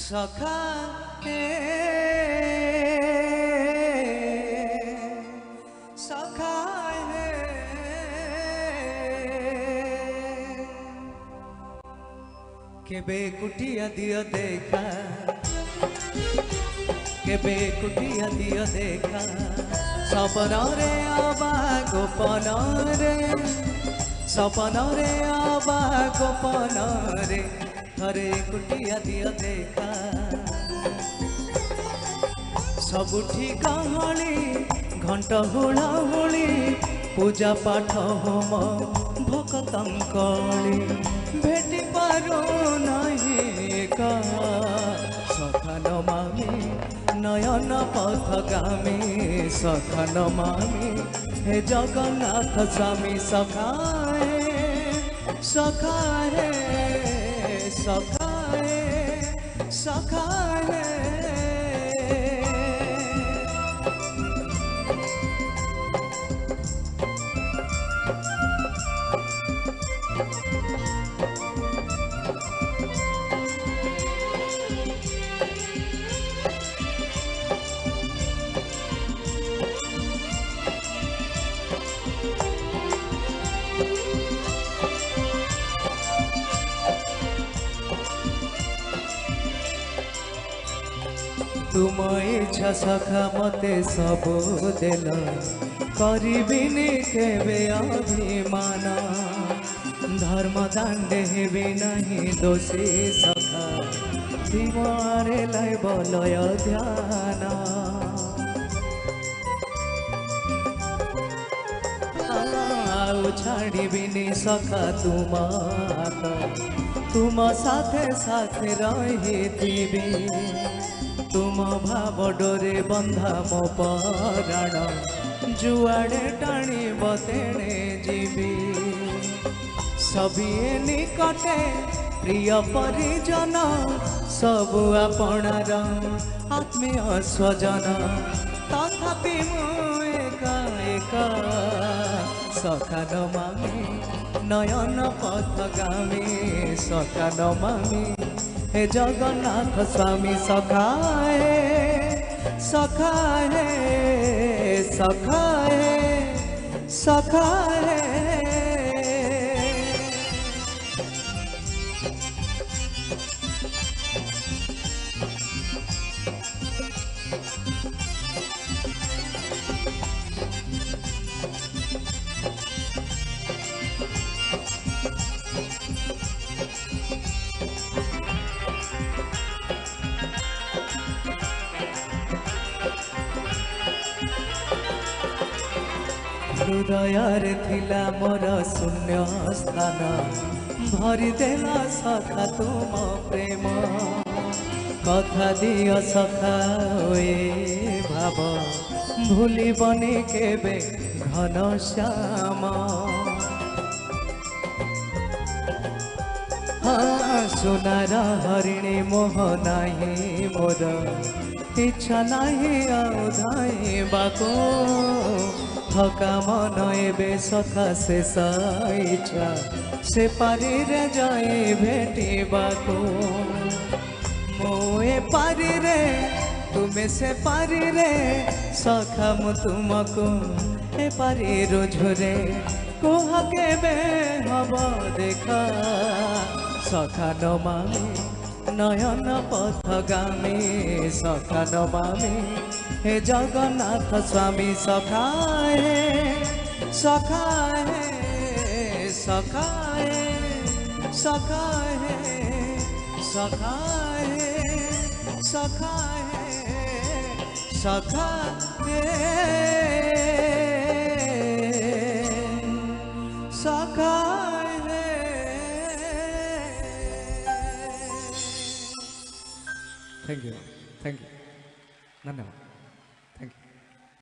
सखा है सखा है केबे कुटिया दियो देखा केबे कुटिया दियो देखा सपन रे आबा गोपन रे सपन रे आबा गोपन रे थरे कुटिया दियो देखा सबुठी गहली घंट हुड़ाहुड़ी पूजा पाठ होम भक्तंकली भेटी पारो नहीं का सखन मामी नयन पथगामी सखन मामी हे जगन्नाथ स्वामी सखाए सखाए सखाए सखाए तुम इच्छा सखा मते सब देल करिबिनी केबे अभिमान धर्म दांडे हेबी नहीं दोषी सखा दिवारे लाई बलय ध्यान आउ छाड़िबिनी सखा तुम साथे साथे रही तुम भाव डोरे बंधा मो पराण जुआड़े टाणी बतेणे जीवी सबिए निकटे प्रिय परिजन सब आपणार आत्मीय स्वजन तथापि मु एका एका सखान मामी नयन पथगामी सखान मामी हे जगन्नाथ स्वामी सखाए सखाए सखाए सखाए हृदय थिला मोर शून्य स्थान भरी देला सखा तुम प्रेम कथा दियो सखा ए भाव भूलिबनी केबे घन श्याम हाँ सुनार हरिणी मोह नाही मोर इच्छा नाही आउ धाइबाको थका मन एबे सखा शेष इच्छा से पारी रे जाए भेटिबाको मोए पारी रे तुम्हें से पारी रे सखा मु तुमको ए पारी रोझरे कोह केबे हब देखा सखा न मामी नयन पथगामी सखा न मामी हे जगन्नाथ स्वामी सखाए सखाए सखाए सखाए सखाए सखाए सखाए सखाए। थैंक यू धन्यवाद।